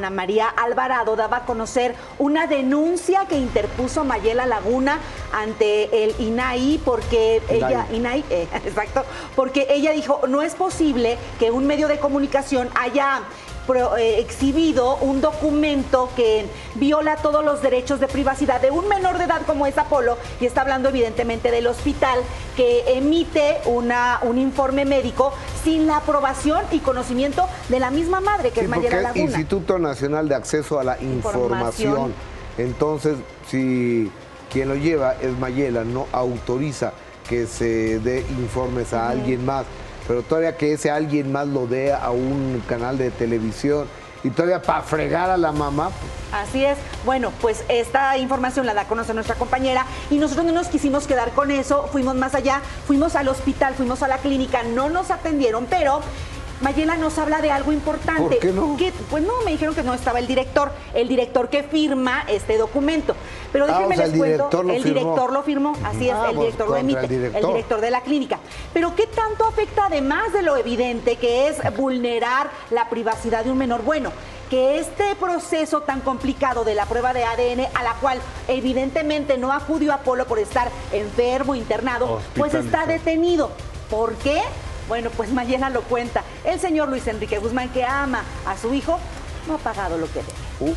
Ana María Alvarado daba a conocer una denuncia que interpuso Mayela Laguna ante el INAI porque porque ella dijo, no es posible que un medio de comunicación haya exhibido un documento que viola todos los derechos de privacidad de un menor de edad como es Apolo, y está hablando evidentemente del hospital que emite un informe médico sin la aprobación y conocimiento de la misma madre, que es Mayela Laguna. Instituto Nacional de Acceso a la Información. Entonces, si quien lo lleva es Mayela, no autoriza que se dé informes a alguien más, pero todavía que ese alguien más lo dé a un canal de televisión y todavía para fregar a la mamá. Así es. Bueno, pues esta información la da a conocer nuestra compañera y nosotros no nos quisimos quedar con eso, fuimos más allá, fuimos al hospital, fuimos a la clínica, no nos atendieron, pero Mayela nos habla de algo importante. ¿Por qué no? Pues no, me dijeron que no estaba el director que firma este documento. Pero déjenme les cuento, el director lo firmó, así es, el director lo emite, el director de la clínica. Pero ¿qué tanto afecta, además de lo evidente que es vulnerar la privacidad de un menor? Bueno, que este proceso tan complicado de la prueba de ADN, a la cual evidentemente no acudió Apolo por estar enfermo, internado, pues está detenido. ¿Por qué? Bueno, pues Mayela lo cuenta. El señor Luis Enrique Guzmán, que ama a su hijo, no ha pagado lo que debe.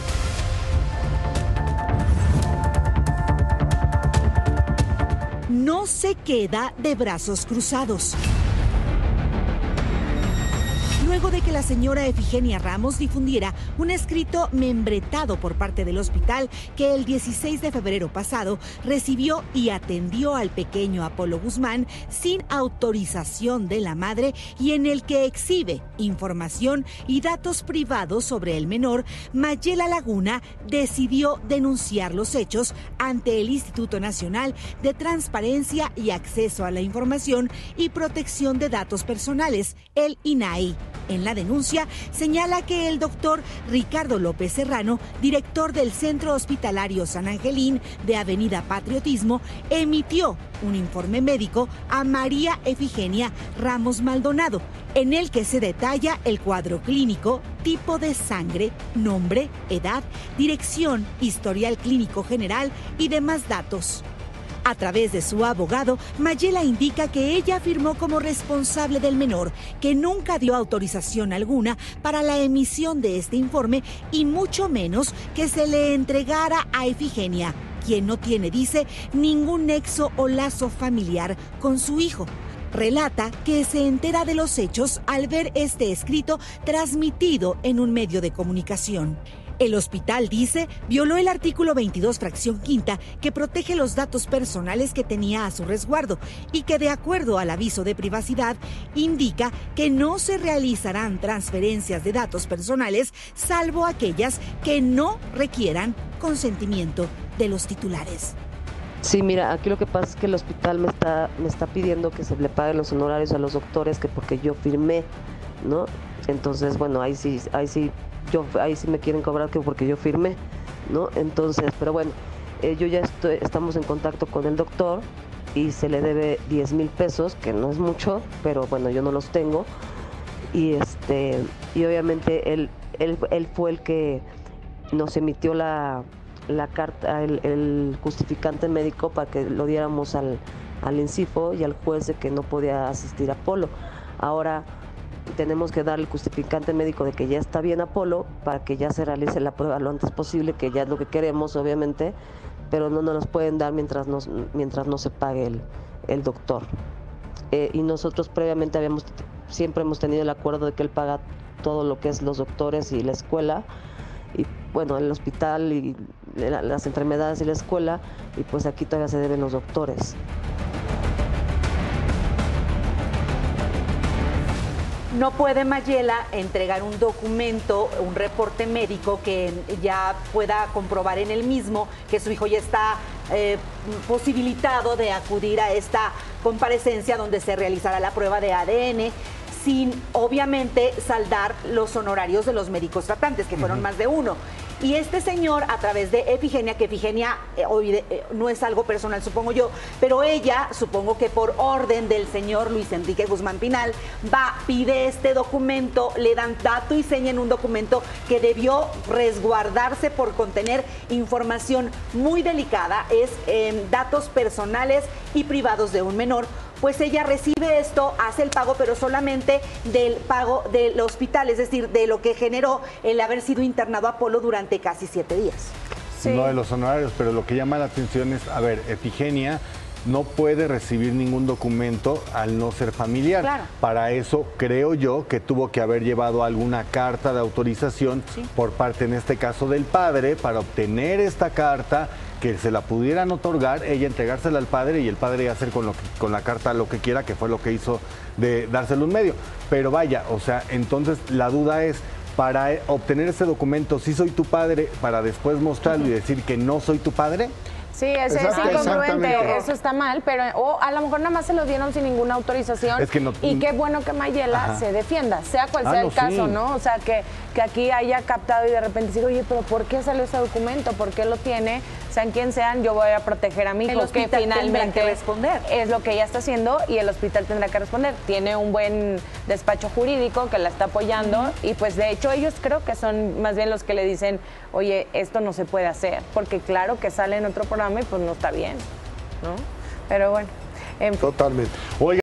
No se queda de brazos cruzados. Luego de que la señora Efigenia Ramos difundiera un escrito membretado por parte del hospital que el 16 de febrero pasado recibió y atendió al pequeño Apolo Guzmán sin autorización de la madre y en el que exhibe información y datos privados sobre el menor, Mayela Laguna decidió denunciar los hechos ante el Instituto Nacional de Transparencia y Acceso a la Información y Protección de Datos Personales, el INAI. En la denuncia señala que el doctor Ricardo López Serrano, director del Centro Hospitalario San Angelín de Avenida Patriotismo, emitió un informe médico a María Efigenia Ramos Maldonado, en el que se detalla el cuadro clínico, tipo de sangre, nombre, edad, dirección, historial clínico general y demás datos. A través de su abogado, Mayela indica que ella firmó como responsable del menor, que nunca dio autorización alguna para la emisión de este informe y mucho menos que se le entregara a Efigenia, quien no tiene, dice, ningún nexo o lazo familiar con su hijo. Relata que se entera de los hechos al ver este escrito transmitido en un medio de comunicación. El hospital, dice, violó el artículo 22, fracción quinta, que protege los datos personales que tenía a su resguardo y que, de acuerdo al aviso de privacidad, indica que no se realizarán transferencias de datos personales, salvo aquellas que no requieran consentimiento de los titulares. Sí, mira, aquí lo que pasa es que el hospital me está pidiendo que se le paguen los honorarios a los doctores, que porque yo firmé, ¿no? Entonces, bueno, ahí sí me quieren cobrar que porque yo firmé, ¿no? Entonces, pero bueno, yo ya estamos en contacto con el doctor y se le debe 10,000 pesos, que no es mucho, pero bueno, yo no los tengo. Y obviamente él fue el que nos emitió la carta, el justificante médico para que lo diéramos al INCIFO y al juez de que no podía asistir a Apolo. Ahora tenemos que dar el justificante médico de que ya está bien Apolo para que ya se realice la prueba lo antes posible, que ya es lo que queremos, obviamente, pero no nos los pueden dar mientras no se pague el doctor. Y nosotros previamente siempre hemos tenido el acuerdo de que él paga todo lo que es los doctores y la escuela, y bueno, el hospital y las enfermedades y la escuela, y pues aquí todavía se deben los doctores. No puede Mayela entregar un documento, un reporte médico que ya pueda comprobar en el mismo que su hijo ya está posibilitado de acudir a esta comparecencia donde se realizará la prueba de ADN, sin obviamente saldar los honorarios de los médicos tratantes, que fueron más de uno. Y este señor, a través de Efigenia, que Efigenia no es algo personal, supongo yo, pero ella, supongo que por orden del señor Luis Enrique Guzmán Pinal, pide este documento, le dan dato y seña en un documento que debió resguardarse por contener información muy delicada, es datos personales y privados de un menor. Pues ella recibe esto, hace el pago, pero solamente del pago del hospital, es decir, de lo que generó el haber sido internado Apolo durante casi 7 días. Sí. No de los honorarios, pero lo que llama la atención es, a ver, Efigenia no puede recibir ningún documento al no ser familiar. Claro. Para eso creo yo que tuvo que haber llevado alguna carta de autorización por parte, en este caso, del padre, para obtener esta carta, que se la pudieran otorgar, ella entregársela al padre y el padre hacer con la carta lo que quiera, que fue lo que hizo de dárselo un medio. Pero vaya, o sea, entonces la duda es, para obtener ese documento, ¿sí soy tu padre, para después mostrarlo y decir que no soy tu padre? Sí, es incongruente, eso está mal, pero o a lo mejor nada más se lo dieron sin ninguna autorización, es que no, y qué bueno que Mayela se defienda, sea cual sea el caso, ¿no? O sea, que aquí haya captado y de repente digo, oye, pero ¿por qué salió ese documento? ¿Por qué lo tiene? Sean quien sean, yo voy a proteger a mi hijo, que finalmente que responder. Es lo que ella está haciendo y el hospital tendrá que responder. Tiene un buen despacho jurídico que la está apoyando y pues de hecho ellos creo que son más bien los que le dicen, oye, esto no se puede hacer, porque claro que sale en otro programa y pues no está bien, ¿no? Pero bueno. Totalmente. Oiga.